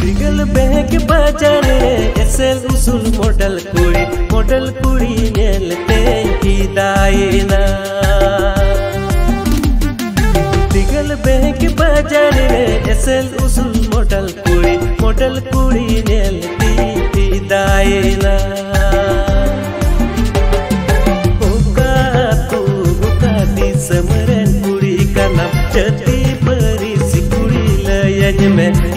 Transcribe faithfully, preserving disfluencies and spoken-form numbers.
दिगल bank बाजारे एसल उsul model कुड़ी model कुड़ी नेलते की दायना दिगल बैंक बाजारे एसल उsul model कुड़ी model कुड़ी नेलती की दायना ओका तू ओका दी समरन कुड़ी का नाम चती परी सी कुड़ी लयन में